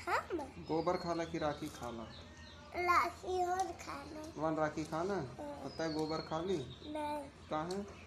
हम गोबर खाला कि राखी खाला? राखी और खाना। वन राखी खाना? पता है गोबर खाली? नहीं। कहाँ है?